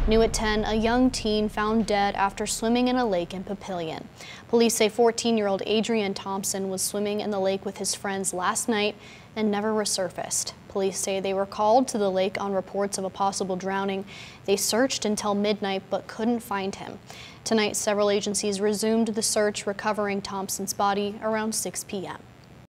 New at 10, a young teen found dead after swimming in a lake in Papillion. Police say 14-year-old Adrian-Thompson was swimming in the lake with his friends last night and never resurfaced. Police say they were called to the lake on reports of a possible drowning. They searched until midnight but couldn't find him. Tonight, several agencies resumed the search, recovering Thompson's body around 6 p.m.